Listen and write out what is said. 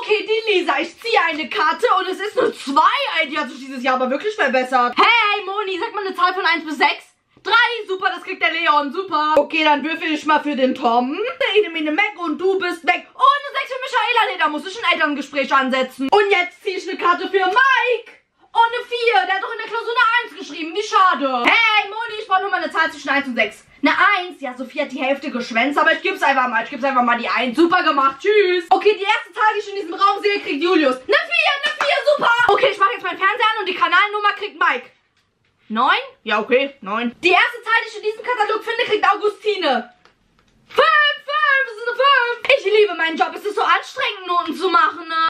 Okay, die Lisa, ich ziehe eine Karte und es ist nur 2. Die hat sich dieses Jahr aber wirklich verbessert. Hey, Moni, sag mal eine Zahl von 1 bis 6. 3, super, das kriegt der Leon, super. Okay, dann würfel ich mal für den Tom. Eine Mac und du bist weg. Oh, eine 6 für Michaela. Nee, da muss ich ein Elterngespräch ansetzen. Und jetzt ziehe ich eine Karte für Mike. Oh, eine 4. Der hat doch in der Klausur eine 1 geschrieben. Wie schade. Hey, Moni, ich brauche nur mal eine Zahl zwischen 1 und 6. Eine 1. Ja, Sophie hat die Hälfte geschwänzt, aber ich geb's einfach mal. Ich geb's einfach mal die 1. Super gemacht. Tschüss. Okay, die erste Zahl, die ich in diesem Raum sehe, kriegt Julius. Eine 4, super. Okay, ich mache jetzt meinen Fernseher an und die Kanalnummer kriegt Mike. 9? Ja, okay, 9. Die erste Zahl, die ich in diesem Katalog finde, kriegt Augustine. 5, das ist eine 5. Ich liebe meinen Job. Es ist so anstrengend, Noten zu machen, ne?